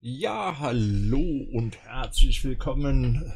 Ja, hallo und herzlich willkommen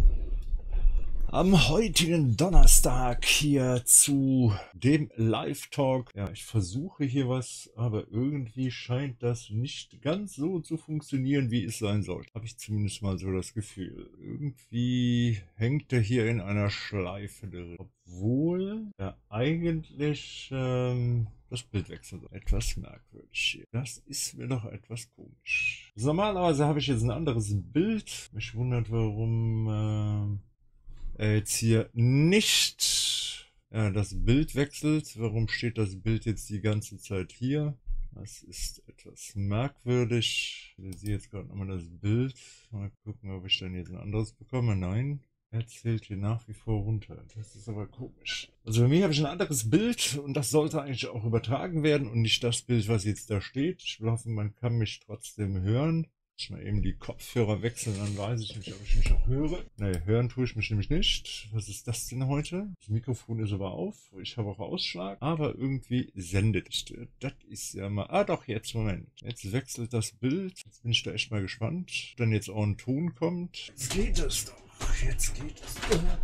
am heutigen Donnerstag hier zu dem Live-Talk. Ja, ich versuche hier was, aber irgendwie scheint das nicht ganz so zu funktionieren, wie es sein sollte. Habe ich zumindest mal so das Gefühl. Irgendwie hängt er hier in einer Schleife drin, obwohl er eigentlich das Bild wechselt. Etwas merkwürdig hier. Das ist mir doch etwas komisch. Also normalerweise habe ich jetzt ein anderes Bild. Mich wundert, warum jetzt hier nicht das Bild wechselt. Warum steht das Bild jetzt die ganze Zeit hier? Das ist etwas merkwürdig. Ich sehe jetzt gerade nochmal das Bild. Mal gucken, ob ich dann jetzt ein anderes bekomme. Nein. Er zählt hier nach wie vor runter. Das ist aber komisch. Also bei mir habe ich ein anderes Bild und das sollte eigentlich auch übertragen werden und nicht das Bild, was jetzt da steht. Ich hoffe, man kann mich trotzdem hören. Ich mal eben die Kopfhörer wechseln, dann weiß ich nicht, ob ich mich noch höre. Ne, hören tue ich mich nämlich nicht. Was ist das denn heute? Das Mikrofon ist aber auf. Ich habe auch Ausschlag. Aber irgendwie sendet nicht. Das ist ja mal... Ah doch, jetzt, Moment. Jetzt wechselt das Bild. Jetzt bin ich da echt mal gespannt. Dann jetzt auch ein Ton kommt. Jetzt geht es doch. Jetzt geht es.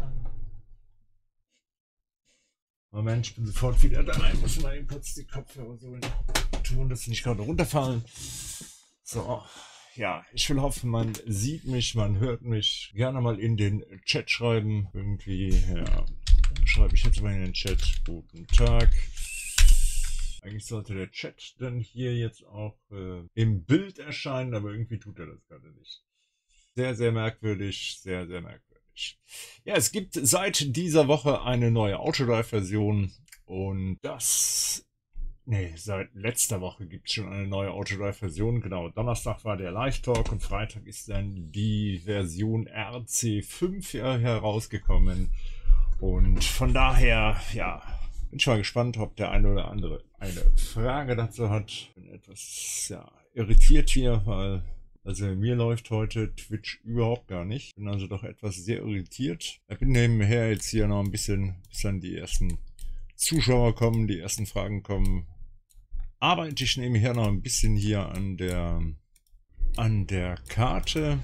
Moment, ich bin sofort wieder da. Ich muss mal eben kurz die Kopfhörer so tun, dass sie nicht gerade runterfallen. So. Ja, ich will hoffen, man sieht mich, man hört mich. Gerne mal in den Chat schreiben. Irgendwie, ja, schreibe ich jetzt mal in den Chat. Guten Tag. Eigentlich sollte der Chat dann hier jetzt auch im Bild erscheinen, aber irgendwie tut er das gerade nicht. Sehr, sehr merkwürdig, sehr, sehr merkwürdig. Ja, es gibt seit dieser Woche eine neue Autodrive-Version und das... Nee, seit letzter Woche gibt es schon eine neue Autodrive-Version. Genau, Donnerstag war der Live-Talk und Freitag ist dann die Version RC5 herausgekommen. Und von daher, ja, bin ich mal gespannt, ob der eine oder andere eine Frage dazu hat. Bin etwas, ja, irritiert hier, weil, also mir läuft heute Twitch überhaupt gar nicht. Bin also doch etwas sehr irritiert. Ich bin nebenher jetzt hier noch ein bisschen, bis dann die ersten Zuschauer kommen, die ersten Fragen kommen, arbeite ich nebenher noch ein bisschen hier an der Karte.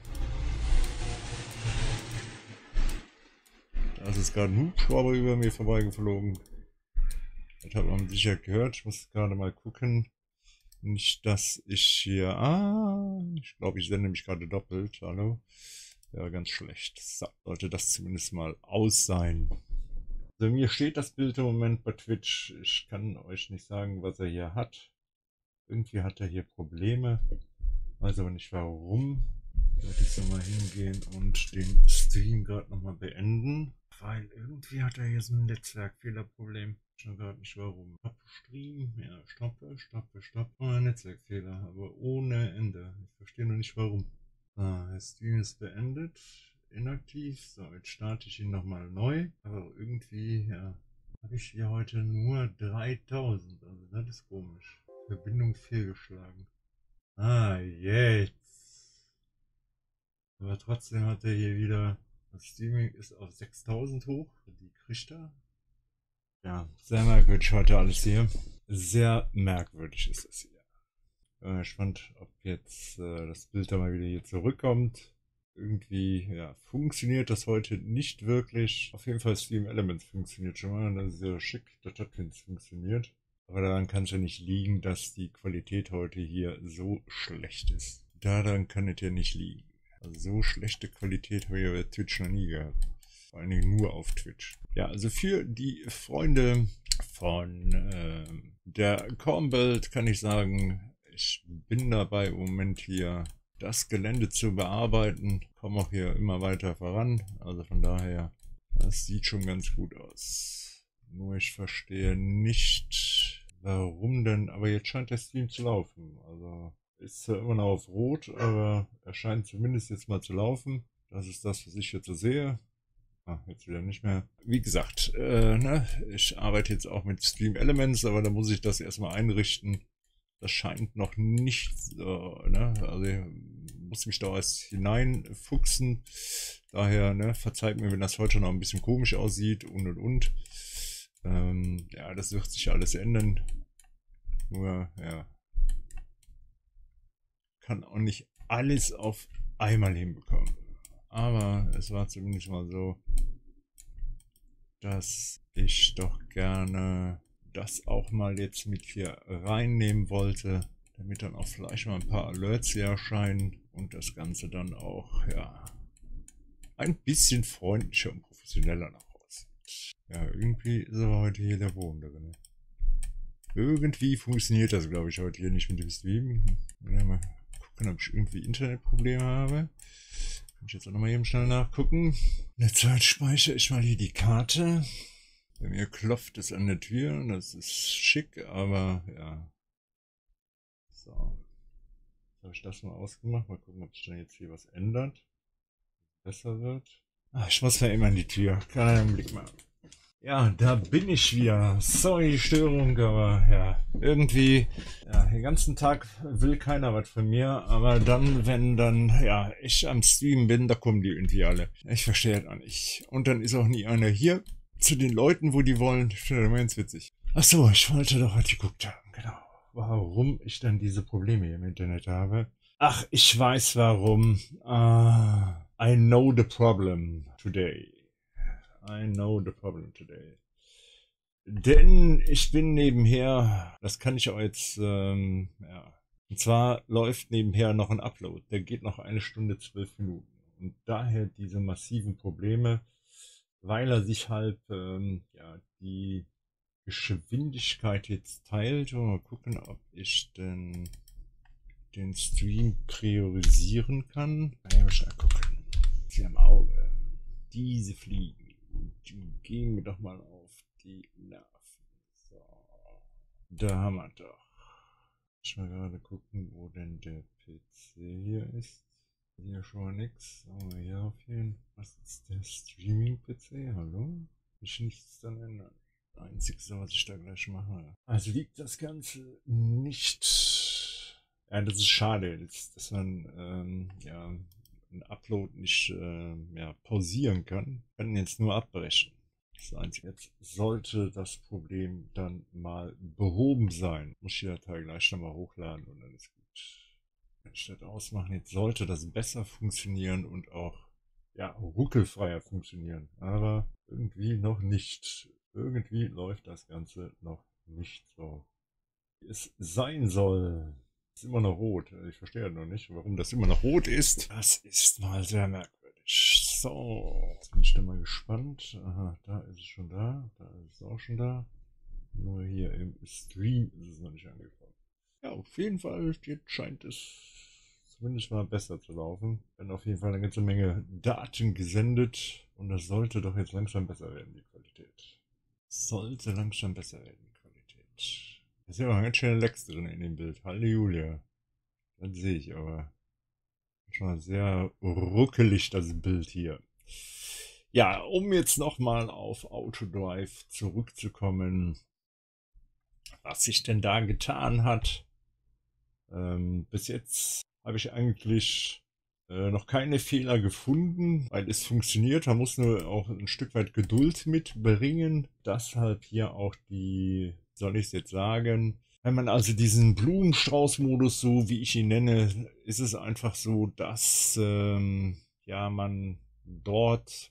Da ist gerade ein Hubschrauber über mir vorbeigeflogen. Das hat man sicher gehört. Ich muss gerade mal gucken. Nicht, dass ich hier... ich glaube, ich sende mich gerade doppelt. Hallo. Ja, ganz schlecht. So, sollte das zumindest mal aus sein. Also mir steht das Bild im Moment bei Twitch. Ich kann euch nicht sagen, was er hier hat. Irgendwie hat er hier Probleme. Weiß aber nicht warum. Werde ich so mal hingehen und den Stream gerade nochmal beenden. Weil irgendwie hat er hier so ein Netzwerkfehlerproblem. Ich weiß gerade nicht warum. Stopp Stream. Ja, stoppe. Oh, Netzwerkfehler. Aber ohne Ende. Ich verstehe noch nicht warum. Der Stream ist beendet. Inaktiv. So, jetzt starte ich ihn nochmal neu. Aber irgendwie, ja, habe ich hier heute nur 3000. Also das ist komisch. Verbindung fehlgeschlagen. Jetzt. Aber trotzdem hat er hier wieder... Das Streaming ist auf 6000 hoch. Die kriegt er. Ja, sehr merkwürdig heute alles hier. Sehr merkwürdig ist es hier. Ich bin gespannt, ob jetzt das Bild da mal wieder hier zurückkommt. Irgendwie, ja, funktioniert das heute nicht wirklich. Auf jeden Fall Stream Elements funktioniert schon mal. Das ist ja schick, dass das jetzt funktioniert. Aber daran kann es ja nicht liegen, dass die Qualität heute hier so schlecht ist. Daran kann es ja nicht liegen. Also so schlechte Qualität habe ich bei Twitch noch nie gehabt. Vor allen Dingen nur auf Twitch. Ja, also für die Freunde von der Cornbelt kann ich sagen, ich bin dabei im Moment hier das Gelände zu bearbeiten. Komme auch hier immer weiter voran. Also von daher, das sieht schon ganz gut aus. Nur ich verstehe nicht, warum denn, aber jetzt scheint der Stream zu laufen. Also ist zwar immer noch auf Rot, aber er scheint zumindest jetzt mal zu laufen. Das ist das, was ich jetzt so sehe. Jetzt wieder nicht mehr. Wie gesagt, ich arbeite jetzt auch mit Stream Elements, aber da muss ich das erstmal einrichten. Das scheint noch nicht so, also ich muss mich da erst hineinfuchsen. Daher, verzeiht mir, wenn das heute noch ein bisschen komisch aussieht und. Ja, das wird sich alles ändern. Nur, ja. Kann auch nicht alles auf einmal hinbekommen. Aber es war zumindest mal so, dass ich doch gerne das auch mal jetzt mit hier reinnehmen wollte, damit dann auch vielleicht mal ein paar Alerts hier erscheinen und das Ganze dann auch, ja, ein bisschen freundlicher und professioneller nach aussieht. Ja, irgendwie ist aber heute hier der Boden drin. Irgendwie funktioniert das, glaube ich, heute hier nicht mit dem Stream. Mal gucken, ob ich irgendwie Internetprobleme habe. Kann ich jetzt auch nochmal eben schnell nachgucken. In der Zeit speichere ich mal hier die Karte. Bei mir klopft es an der Tür. Das ist schick, aber ja. So. Jetzt habe ich das mal ausgemacht. Mal gucken, ob sich dann jetzt hier was ändert. Besser wird. Ach, ich muss ja immer an die Tür. Kleinen Blick mal. Ja, da bin ich wieder. Sorry, die Störung, aber ja, irgendwie, ja, den ganzen Tag will keiner was von mir, aber dann, wenn dann, ja, ich am Stream bin, da kommen die irgendwie alle. Ich verstehe das auch nicht. Und dann ist auch nie einer hier zu den Leuten, wo die wollen. Ich finde das immer ganz witzig. Ach so, ich wollte doch heute geguckt haben, genau. Warum ich dann diese Probleme hier im Internet habe. Ach, ich weiß warum. I know the problem today. I know the problem today. Denn ich bin nebenher, das kann ich auch jetzt, ja. Und zwar läuft nebenher noch ein Upload. Der geht noch 1 Stunde 12 Minuten. Und daher diese massiven Probleme, weil er sich halt, ja, die Geschwindigkeit jetzt teilt. Und mal gucken, ob ich denn den Stream priorisieren kann. Mal schnell gucken. Sie am Auge. Diese Fliegen. Die gehen mir doch mal auf die Nerven. So. Da haben wir doch. Ich mal gerade gucken, wo denn der PC hier ist. Hier schon mal nix. Aber hier auf jeden Fall. Was ist der Streaming-PC? Hallo? Ich nichts dann ändern. Das Einzige, was ich da gleich mache. Also liegt das Ganze nicht. Ja, das ist schade, dass man ja, ein Upload nicht ja, pausieren kann. Kann jetzt nur abbrechen. Das Einzige. Jetzt sollte das Problem dann mal behoben sein. Muss ich die Datei gleich nochmal hochladen und dann ist gut. Wenn ich das ausmachen, jetzt sollte das besser funktionieren und auch ja, ruckelfreier funktionieren. Aber irgendwie noch nicht. Irgendwie läuft das Ganze noch nicht so, wie es sein soll. Ist immer noch rot. Ich verstehe noch nicht, warum das immer noch rot ist. Das ist mal sehr merkwürdig. So, jetzt bin ich dann mal gespannt. Aha, da ist es schon da. Da ist es auch schon da. Nur hier im Stream ist es noch nicht angekommen. Ja, auf jeden Fall, jetzt scheint es zumindest mal besser zu laufen. Dann auf jeden Fall eine ganze Menge Daten gesendet. Und das sollte doch jetzt langsam besser werden, die Qualität. Sollte langsam besser werden, die Qualität. Da ist ja auch ganz schön Lecks drin in dem Bild. Halleluja. Das sehe ich aber. Schon mal sehr ruckelig, das Bild hier. Ja, um jetzt nochmal auf Autodrive zurückzukommen. Was sich denn da getan hat. Bis jetzt habe ich eigentlich noch keine Fehler gefunden, weil es funktioniert. Man muss nur auch ein Stück weit Geduld mitbringen. Deshalb hier auch die, soll ich es jetzt sagen, wenn man also diesen Blumenstrauß-Modus, so wie ich ihn nenne, ist es einfach so, dass ja, man dort,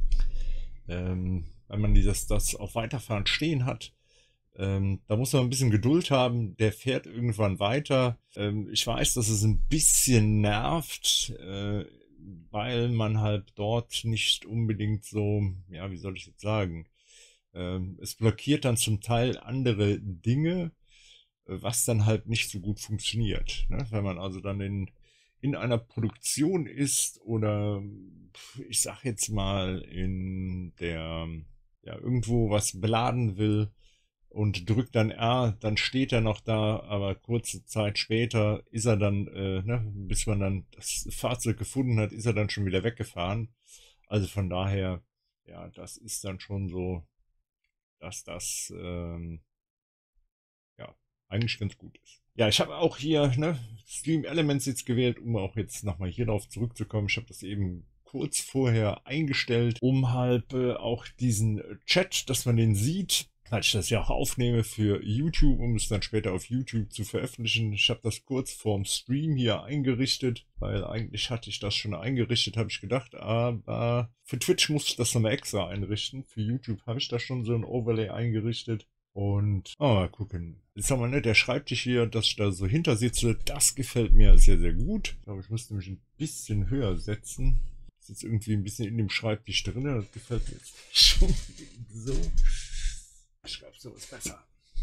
wenn man das auf Weiterfahren stehen hat, da muss man ein bisschen Geduld haben, der fährt irgendwann weiter. Ich weiß, dass es ein bisschen nervt, weil man halt dort nicht unbedingt so, ja, wie soll ich jetzt sagen, es blockiert dann zum Teil andere Dinge, was dann halt nicht so gut funktioniert. Ne? Wenn man also dann in einer Produktion ist oder ich sag jetzt mal in der, ja, irgendwo was beladen will, und drückt dann R, dann steht er noch da, aber kurze Zeit später ist er dann, ne, bis man dann das Fahrzeug gefunden hat, ist er dann schon wieder weggefahren. Also von daher, ja, das ist dann schon so, dass das, ja, eigentlich ganz gut ist. Ja, ich habe auch hier, ne, Stream Elements jetzt gewählt, um auch jetzt nochmal hier drauf zurückzukommen. Ich habe das eben kurz vorher eingestellt, um halt auch diesen Chat, dass man den sieht. weil ich das ja auch aufnehme für YouTube, um es dann später auf YouTube zu veröffentlichen. Ich habe das kurz vorm Stream hier eingerichtet, weil eigentlich hatte ich das schon eingerichtet, habe ich gedacht, aber für Twitch muss ich das nochmal extra einrichten. Für YouTube habe ich da schon so ein Overlay eingerichtet. Und mal gucken. Jetzt haben wir nicht der Schreibtisch hier, dass ich da so hinter sitze. Das gefällt mir sehr, sehr gut. Ich glaube, ich müsste mich ein bisschen höher setzen. Ist jetzt irgendwie ein bisschen in dem Schreibtisch drin. Das gefällt mir jetzt schon so. Ich glaube, so ist besser.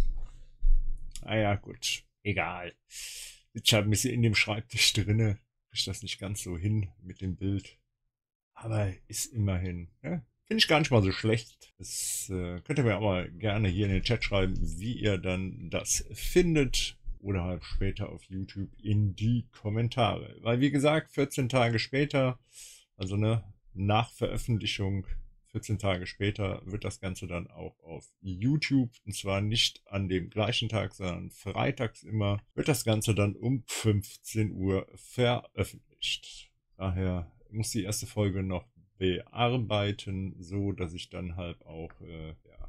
Ah ja, gut. Egal. Sitzt halt ein bisschen in dem Schreibtisch drinne. Krieg das nicht ganz so hin mit dem Bild. Aber ist immerhin. Ja? Finde ich gar nicht mal so schlecht. Das könnt ihr mir auch mal gerne hier in den Chat schreiben, wie ihr dann das findet. Oder halt später auf YouTube in die Kommentare. Weil wie gesagt, 14 Tage später, also ne, nach Veröffentlichung, 14 Tage später wird das Ganze dann auch auf YouTube, und zwar nicht an dem gleichen Tag, sondern freitags immer, wird das Ganze dann um 15 Uhr veröffentlicht. Daher muss die erste Folge noch bearbeiten, so dass ich dann halt auch ja,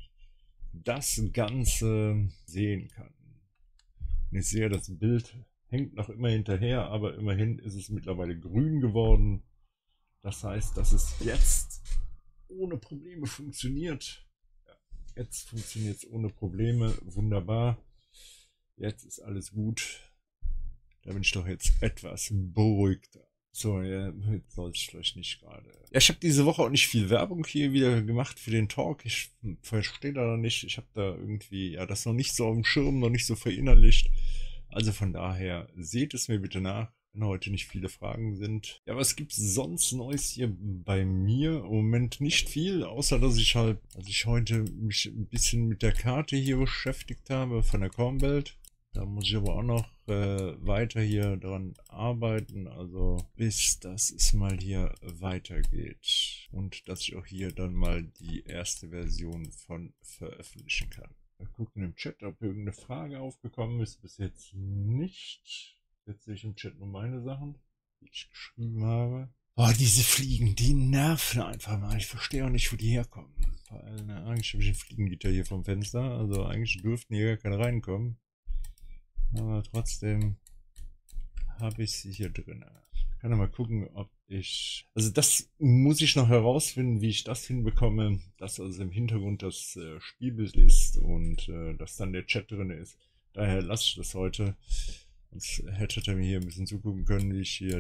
das Ganze sehen kann. Und ich sehe, das Bild hängt noch immer hinterher, aber immerhin ist es mittlerweile grün geworden. Das heißt, dass es jetzt ohne Probleme funktioniert. Ja, jetzt funktioniert es ohne Probleme. Wunderbar. Jetzt ist alles gut. Da bin ich doch jetzt etwas beruhigter. So, ja, jetzt sollte ich vielleicht nicht gerade. Ja, ich habe diese Woche auch nicht viel Werbung hier wieder gemacht für den Talk. Ich verstehe da noch nicht. Ich habe da irgendwie, ja, das noch nicht so auf dem Schirm, noch nicht so verinnerlicht. Also von daher, seht es mir bitte nach, wenn heute nicht viele Fragen sind. Ja, was gibt's sonst Neues hier bei mir? Im Moment nicht viel, außer dass ich halt, als ich heute mich ein bisschen mit der Karte hier beschäftigt habe von der Kornwelt. Da muss ich aber auch noch weiter hier dran arbeiten, also bis das es mal hier weitergeht. Und dass ich auch hier dann mal die erste Version von veröffentlichen kann. Wir gucken im Chat, ob irgendeine Frage aufgekommen ist. Bis jetzt nicht. Jetzt sehe ich im Chat nur meine Sachen, die ich geschrieben habe. Oh, diese Fliegen, die nerven einfach mal. Ich verstehe auch nicht, wo die herkommen. Weil, na, eigentlich habe ich ein Fliegengitter hier vom Fenster. Also eigentlich dürften hier gar keine reinkommen. Aber trotzdem habe ich sie hier drin. Ich kann ja mal gucken, ob ich... Also das muss ich noch herausfinden, wie ich das hinbekomme, dass also im Hintergrund das Spielbild ist und dass dann der Chat drin ist. Daher lasse ich das heute. Sonst hättet ihr mir hier ein bisschen zugucken können, wie ich hier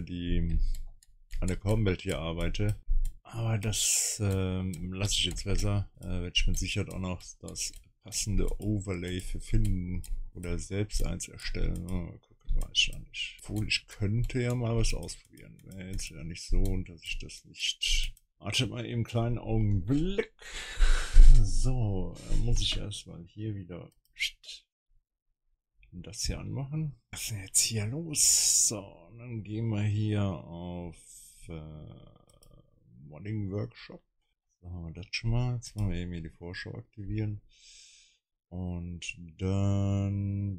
an der Kornwelt hier arbeite. Aber das lasse ich jetzt besser. Werde ich mit Sicherheit auch noch das passende Overlay für finden oder selbst eins erstellen. Oh, gucken, weiß ich ja nicht. Obwohl, ich könnte ja mal was ausprobieren. Wäre jetzt ja nicht so, dass ich das nicht... Warte mal eben einen kleinen Augenblick. So, muss ich erstmal hier wieder das hier anmachen. Was ist denn jetzt hier los? So, dann gehen wir hier auf Modding Workshop. So haben wir das schon mal. Jetzt machen wir eben hier die Vorschau aktivieren. Und dann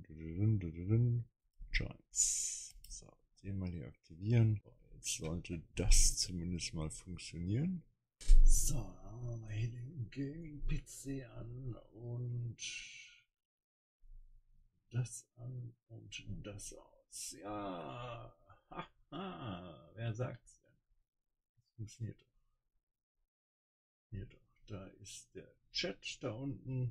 Joins. So, den mal hier aktivieren. Jetzt sollte das zumindest mal funktionieren. So, dann machen wir mal hier den Gaming-PC an und das an und das aus. Ja, haha, wer sagt's denn? Das funktioniert doch. Hier doch, da ist der Chat da unten.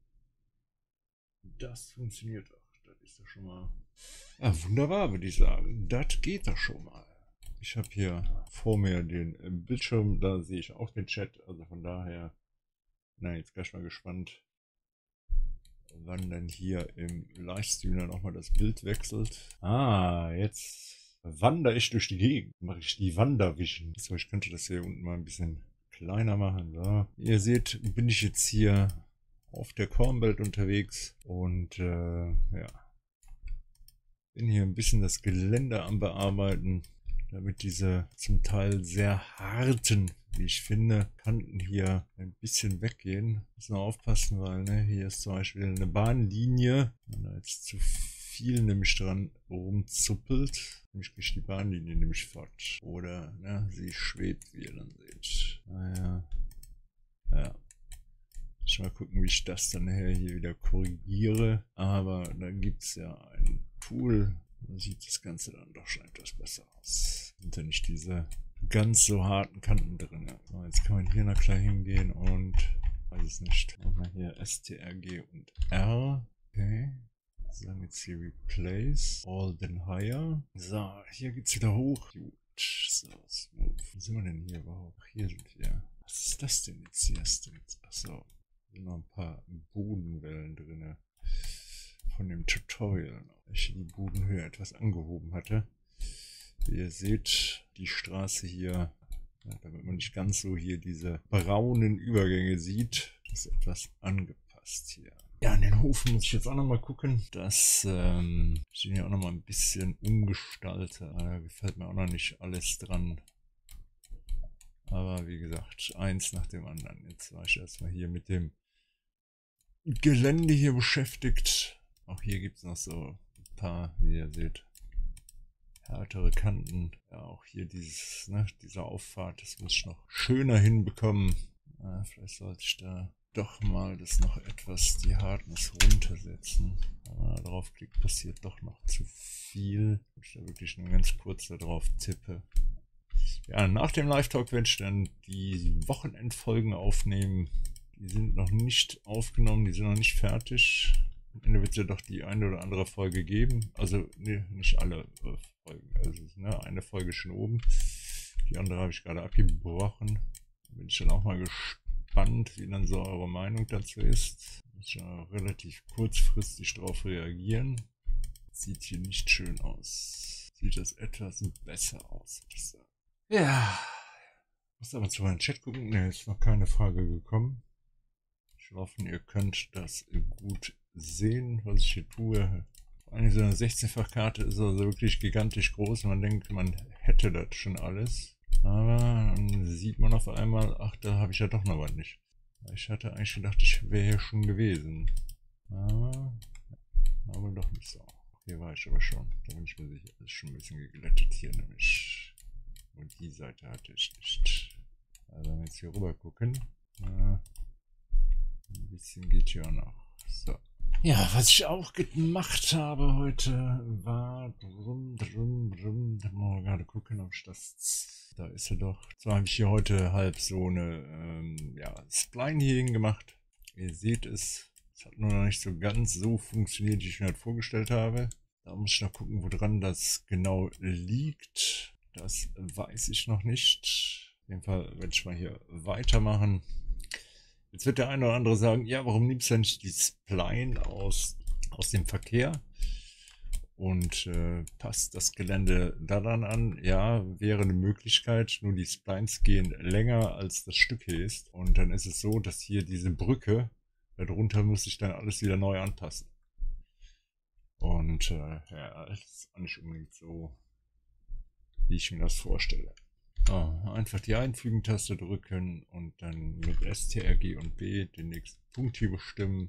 Das funktioniert doch. Das ist doch schon mal... Ja, wunderbar, würde ich sagen. Das geht doch schon mal. Ich habe hier vor mir den Bildschirm, da sehe ich auch den Chat. Also von daher, na, jetzt gleich mal gespannt, wann denn hier im Livestream dann auch mal das Bild wechselt. Ah, jetzt wandere ich durch die Gegend. Mache ich die Wandervision. So, ich könnte das hier unten mal ein bisschen kleiner machen. So. Ihr seht, bin ich jetzt hier auf der Kornwelt unterwegs und ja, bin hier ein bisschen das Gelände am Bearbeiten, damit diese zum Teil sehr harten, wie ich finde, Kanten hier ein bisschen weggehen. Müssen wir aufpassen, weil ne, hier ist zum Beispiel eine Bahnlinie, wenn da jetzt zu viel nämlich dran rumzuppelt, nämlich durch die Bahnlinie nämlich fort. Oder ne, sie schwebt, wie ihr dann seht. Naja, ja. Ich mal gucken, wie ich das dann nachher hier wieder korrigiere. Aber da gibt es ja ein Tool. Da sieht das Ganze dann doch schon etwas besser aus. Sind ja nicht diese ganz so harten Kanten drin. So, jetzt kann man hier noch gleich hingehen und weiß es nicht. Machen wir hier STRG und R. Okay. Sagen jetzt hier Replace All then Higher. So, hier geht's wieder hoch. Gut. So, smooth. Wo sind wir denn hier überhaupt? Ach, hier sind wir. Was ist das denn jetzt hier? Achso. Sind noch ein paar Bodenwellen drin. Von dem Tutorial, ich die Bodenhöhe etwas angehoben hatte. Wie ihr seht, die Straße hier, ja, damit man nicht ganz so hier diese braunen Übergänge sieht, ist etwas angepasst hier. Ja, an den Hof muss ich jetzt auch nochmal gucken, dass ich ihn ja auch nochmal ein bisschen umgestalte. Da gefällt mir auch noch nicht alles dran. Aber wie gesagt, eins nach dem anderen. Jetzt war ich erstmal hier mit dem Gelände hier beschäftigt. Auch hier gibt es noch so ein paar, wie ihr seht, härtere Kanten. Ja, auch hier dieses, ne, diese Auffahrt, das muss ich noch schöner hinbekommen. Vielleicht sollte ich da doch mal das noch etwas, die Hardness runtersetzen. Wenn man da drauf klickt, passiert doch noch zu viel. Wenn ich da wirklich nur ganz kurz da drauf tippe. Ja, nach dem Live-Talk werde ich dann die Wochenendfolgen aufnehmen. Die sind noch nicht aufgenommen, die sind noch nicht fertig. Am Ende wird es ja doch die eine oder andere Folge geben. Also, nee, nicht alle Folgen. Also, ne, eine Folge schon oben. Die andere habe ich gerade abgebrochen. Da bin ich dann auch mal gespannt, wie dann so eure Meinung dazu ist. Muss ich ja relativ kurzfristig darauf reagieren. Sieht hier nicht schön aus. Sieht das etwas besser aus, würde ich sagen. Ja. Ich muss aber zu meinem Chat gucken. Ne, ist noch keine Frage gekommen. Ich hoffe, ihr könnt das gut sehen, was ich hier tue. Vor allem so eine 16-fach-Karte ist also wirklich gigantisch groß. Man denkt, man hätte das schon alles. Aber dann sieht man auf einmal, ach, da habe ich ja doch noch was nicht. Ich hatte eigentlich gedacht, ich wäre hier schon gewesen. Aber doch nicht so. Hier war ich aber schon. Da bin ich mir sicher. Das ist schon ein bisschen geglättet hier nämlich. Und die Seite hatte ich nicht. Also wenn wir jetzt hier rüber gucken. Ein bisschen geht hier auch noch. So. Ja, was ich auch gemacht habe heute, war mal gerade gucken, ob ich das, da ist er doch. Zwar habe ich hier heute halb so eine, ja, Spline hier hingemacht. Ihr seht es, es hat nur noch nicht so ganz so funktioniert, wie ich mir halt vorgestellt habe. Da muss ich noch gucken, woran das genau liegt. Das weiß ich noch nicht. Auf jeden Fall werde ich mal hier weitermachen. Jetzt wird der eine oder andere sagen, ja, warum nimmst du nicht die Spline aus dem Verkehr und passt das Gelände daran an? Ja, wäre eine Möglichkeit, nur die Splines gehen länger als das Stück hier ist. Und dann ist es so, dass hier diese Brücke, darunter muss ich dann alles wieder neu anpassen. Und ja, das ist auch nicht unbedingt so, wie ich mir das vorstelle. Einfach die Einfügen-Taste drücken und dann mit STRG und B den nächsten Punkt hier bestimmen.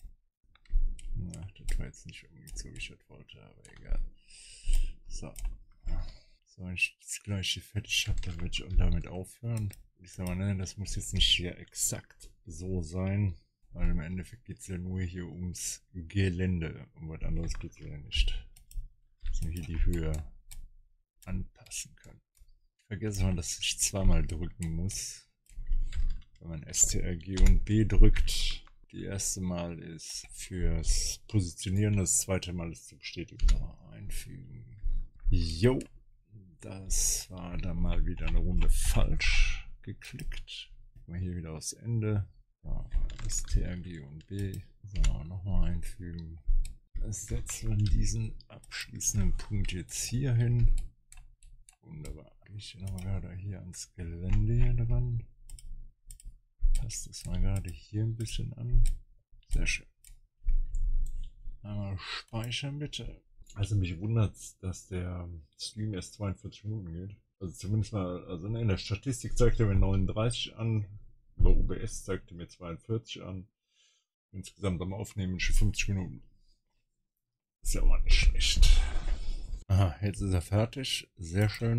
Na, das war jetzt nicht unbedingt so, wie ich das wollte, aber egal. So. So, wenn ich das gleiche fertig habe, dann würde ich auch damit aufhören. Ich sag mal, ne, das muss jetzt nicht hier exakt so sein, weil im Endeffekt geht es ja nur hier ums Gelände. Um was anderes geht es ja nicht. Dass wir hier die Höhe anpassen können. Vergesse mal, dass ich zweimal drücken muss. Wenn man STRG und B drückt. Das erste Mal ist fürs Positionieren, das zweite Mal ist zur Bestätigung. Einfügen. Jo, das war dann mal wieder eine Runde falsch geklickt. Gucken wir hier wieder aufs Ende. So, STRG und B. So, nochmal einfügen. Das setzen wir diesen abschließenden Punkt jetzt hier hin. Wunderbar. Ich noch mal gerade hier ans Gelände hier dran. Passt das mal gerade hier ein bisschen an. Sehr schön. Einmal speichern bitte. Also mich wundert, dass der Stream erst 42 Minuten geht. Also zumindest mal, also in der Statistik zeigt er mir 39 an. Über OBS zeigt er mir 42 an. Insgesamt am Aufnehmen schon 50 Minuten. Ist ja auch mal nicht schlecht. Aha, jetzt ist er fertig. Sehr schön.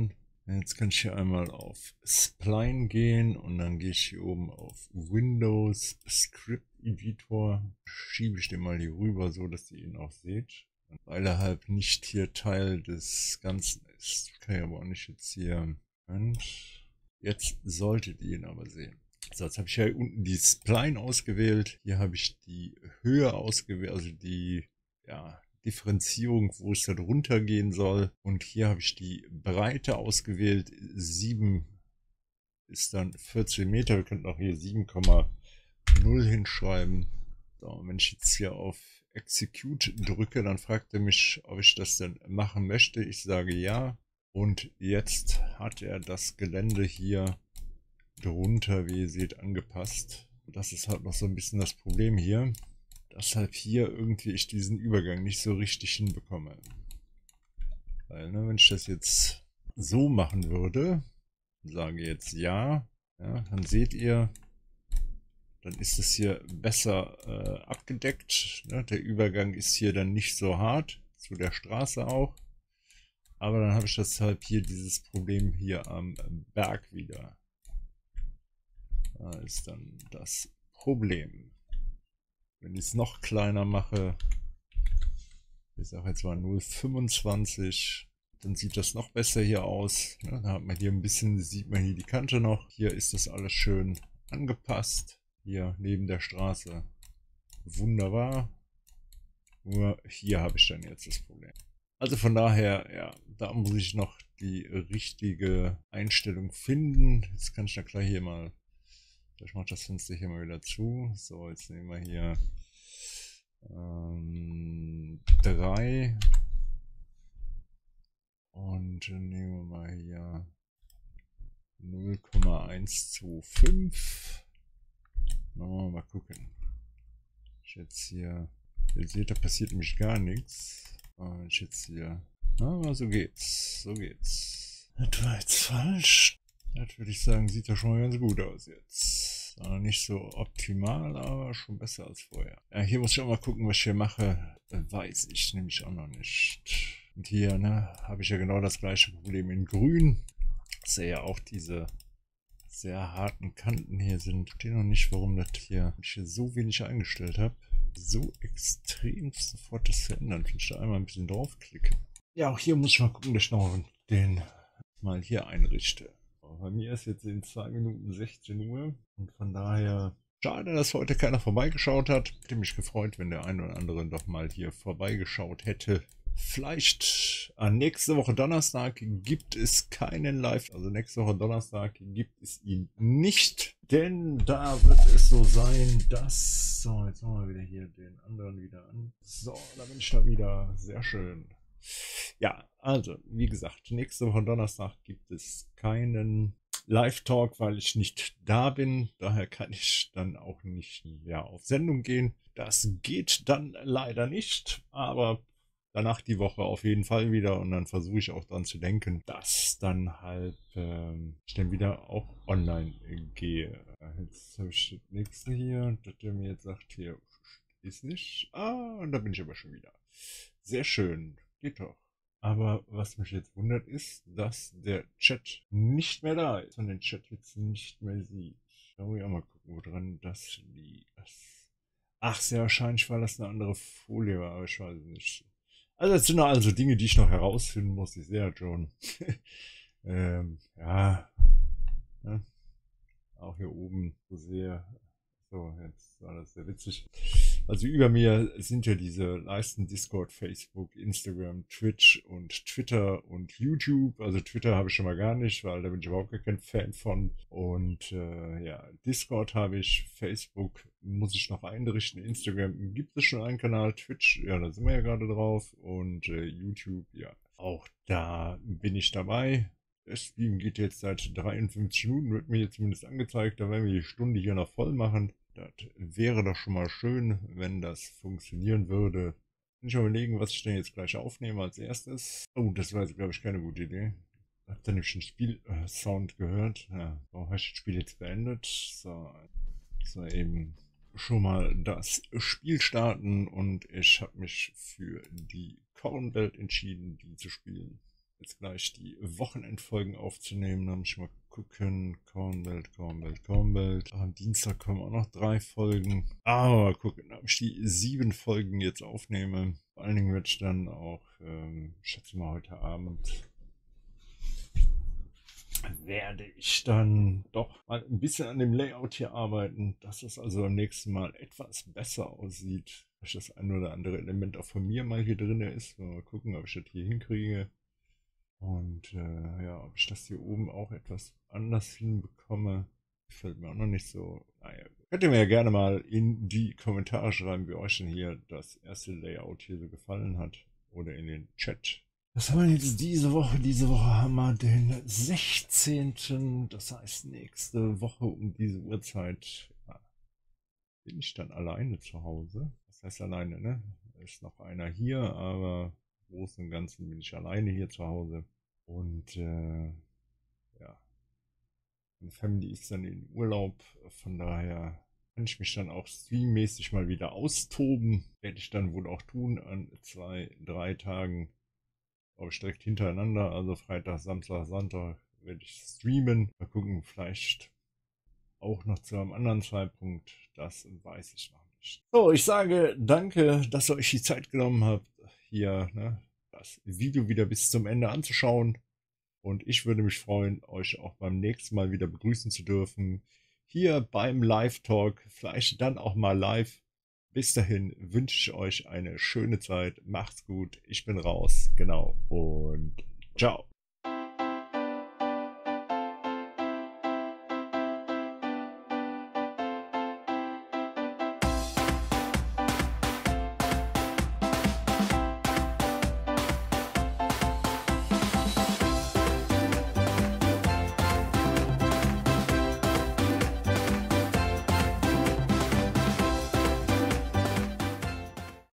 Jetzt kann ich hier einmal auf Spline gehen und dann gehe ich hier oben auf Windows Script Editor. Schiebe ich den mal hier rüber, so dass ihr ihn auch seht. Weil er halt nicht hier Teil des Ganzen ist. Kann ich aber auch nicht jetzt hier. Und jetzt solltet ihr ihn aber sehen. So, jetzt habe ich hier unten die Spline ausgewählt. Hier habe ich die Höhe ausgewählt, also die Differenzierung, wo es da drunter gehen soll. Und hier habe ich die Breite ausgewählt. 7 ist dann 14 Meter. Wir könnten auch hier 7,0 hinschreiben. So, und wenn ich jetzt hier auf Execute drücke, dann fragt er mich, ob ich das denn machen möchte. Ich sage ja. Und jetzt hat er das Gelände hier drunter, wie ihr seht, angepasst. Das ist halt noch so ein bisschen das Problem hier, dass hier irgendwie ich diesen Übergang nicht so richtig hinbekomme. Weil, ne, wenn ich das jetzt so machen würde, sage jetzt ja, dann seht ihr, dann ist es hier besser abgedeckt. Ne? Der Übergang ist hier dann nicht so hart, zu der Straße auch. Aber dann habe ich deshalb hier dieses Problem hier am Berg wieder. Da ist dann das Problem. Wenn ich es noch kleiner mache, ich sage jetzt mal 0,25, dann sieht das noch besser hier aus. Ja, da hat man hier ein bisschen, sieht man hier die Kante noch. Hier ist das alles schön angepasst. Hier neben der Straße. Wunderbar. Nur hier habe ich dann jetzt das Problem. Also von daher, ja, da muss ich noch die richtige Einstellung finden. Jetzt kann ich da gleich hier mal, ich mache das Fenster hier mal wieder zu. So, jetzt nehmen wir hier 3 und nehmen wir mal hier 0,125. Mal gucken. Jetzt hier, ihr seht, da passiert nämlich gar nichts. Und jetzt hier, aber so geht's, so geht's. Das war jetzt falsch. Das würde ich sagen, sieht ja schon mal ganz gut aus jetzt. Nicht so optimal, aber schon besser als vorher. Ja, hier muss ich auch mal gucken, was ich hier mache. Weiß ich nämlich auch noch nicht. Und hier, ne, habe ich ja genau das gleiche Problem in Grün. Ich sehe ja auch diese sehr harten Kanten hier sind. Ich verstehe noch nicht, warum das hier, ich hier so wenig eingestellt habe, so extrem sofort das verändern. Wenn ich da einmal ein bisschen draufklicke. Ja, auch hier muss ich mal gucken, dass ich noch den mal hier einrichte. Bei mir ist jetzt in 2 Minuten 16 Uhr und von daher schade, dass heute keiner vorbeigeschaut hat. Hätte mich gefreut, wenn der eine oder andere doch mal hier vorbeigeschaut hätte. Vielleicht nächste Woche Donnerstag gibt es keinen Live, also nächste Woche Donnerstag gibt es ihn nicht, denn da wird es so sein, dass, so, jetzt machen wir wieder hier den anderen wieder an. So, da bin ich da wieder, sehr schön. Ja, also, wie gesagt, nächste Woche Donnerstag gibt es keinen Live-Talk, weil ich nicht da bin. Daher kann ich dann auch nicht auf Sendung gehen. Das geht dann leider nicht, aber danach die Woche auf jeden Fall wieder und dann versuche ich auch dran zu denken, dass dann halt ich dann wieder auch online gehe. Jetzt habe ich das nächste hier, dass der mir jetzt sagt, hier ist nicht. Ah, und da bin ich aber schon wieder. Sehr schön, geht doch. Aber was mich jetzt wundert ist, dass der Chat nicht mehr da ist und den Chat jetzt nicht mehr sieht. Da muss ich auch mal gucken, woran das liegt. Ach, sehr wahrscheinlich, weil das eine andere Folie war, aber ich weiß es nicht. Also das sind also Dinge, die ich noch herausfinden muss. Ich sehe ja schon. Ja. Ne? Auch hier oben so sehr. So, jetzt war das sehr witzig. Also über mir sind ja diese Leisten Discord, Facebook, Instagram, Twitch und Twitter und YouTube. Also Twitter habe ich schon mal gar nicht, weil da bin ich überhaupt gar kein Fan von. Und Discord habe ich, Facebook muss ich noch einrichten, Instagram gibt es schon einen Kanal, Twitch, ja, da sind wir ja gerade drauf. Und YouTube, ja, auch da bin ich dabei. Der Stream geht jetzt seit 53 Minuten, wird mir jetzt zumindest angezeigt. Da werden wir die Stunde hier noch voll machen. Das wäre doch schon mal schön, wenn das funktionieren würde. Kann ich mal überlegen, was ich denn jetzt gleich aufnehme als erstes. Oh, das war jetzt, glaube ich, keine gute Idee. Habt ihr nämlich einen Spielsound gehört? Ja, warum habe ich das Spiel jetzt beendet? So, eben schon mal das Spiel starten und ich habe mich für die Kornwelt entschieden, die zu spielen. jetzt gleich die Wochenendfolgen aufzunehmen. Dann muss ich mal gucken. Kornwelt. Am Dienstag kommen auch noch 3 Folgen. Aber mal gucken, ob ich die 7 Folgen jetzt aufnehme. Vor allen Dingen werde ich dann auch, schätze mal heute Abend, werde ich dann doch mal ein bisschen an dem Layout hier arbeiten, dass es also beim nächsten Mal etwas besser aussieht. Dass das ein oder andere Element auch von mir mal hier drin ist. Mal gucken, ob ich das hier hinkriege. Und ja, ob ich das hier oben auch etwas anders hinbekomme, gefällt mir auch noch nicht so. Naja, könnt ihr mir ja gerne mal in die Kommentare schreiben, wie euch denn hier das erste Layout hier so gefallen hat. Oder in den Chat. Was haben wir jetzt diese Woche? Diese Woche haben wir den 16. Das heißt, nächste Woche um diese Uhrzeit bin ich dann alleine zu Hause. Das heißt alleine, ne? Da ist noch einer hier, aber im Großen und Ganzen bin ich alleine hier zu Hause. Und ja, meine Family ist dann in Urlaub. Von daher kann ich mich dann auch streammäßig mal wieder austoben. Werde ich dann wohl auch tun an 2, 3 Tagen. Aber direkt hintereinander. Also Freitag, Samstag, Sonntag werde ich streamen. Mal gucken, vielleicht auch noch zu einem anderen Zeitpunkt. Das weiß ich noch nicht. So, ich sage danke, dass ihr euch die Zeit genommen habt, hier das Video wieder bis zum Ende anzuschauen. Und ich würde mich freuen, euch auch beim nächsten Mal wieder begrüßen zu dürfen. Hier beim Live-Talk, vielleicht dann auch mal live. Bis dahin wünsche ich euch eine schöne Zeit. Macht's gut. Ich bin raus. Genau. Und ciao.